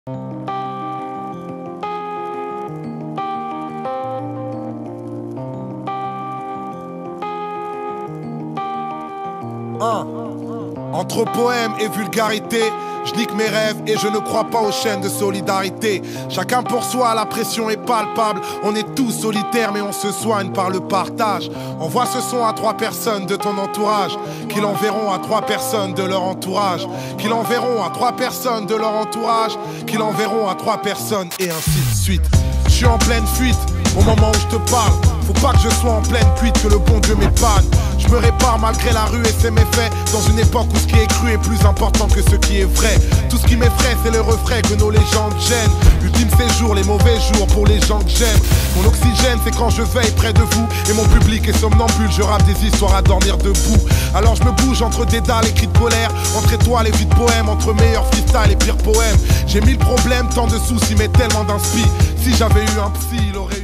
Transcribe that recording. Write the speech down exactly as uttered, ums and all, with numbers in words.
Un. Entre poème et vulgarité, je nique mes rêves et je ne crois pas aux chaînes de solidarité. Chacun pour soi, la pression est palpable. On est tous solitaires mais on se soigne par le partage. Envoie ce son à trois personnes de ton entourage, qui l'enverront à trois personnes de leur entourage, qui l'enverront à trois personnes de leur entourage, qui l'enverront à trois personnes et ainsi de suite. Je suis en pleine fuite au moment où je te parle. Faut pas que je sois en pleine cuite, que le bon Dieu m'épargne. Je me répare malgré la rue et ses méfaits, dans une époque où ce qui est cru est plus important que ce qui est vrai. Tout ce qui m'effraie c'est le refrain que nos légendes gênent. Ultime séjour, les mauvais jours pour les gens que j'aime. Mon oxygène c'est quand je veille près de vous, et mon public est somnambule, je rappe des histoires à dormir debout. Alors je me bouge entre des dalles et cris de colère, entre étoiles et vies de poèmes, entre meilleurs freestyle et pires poèmes. J'ai mille problèmes, tant de soucis mais tellement d'inspi. Si j'avais eu un psy, il aurait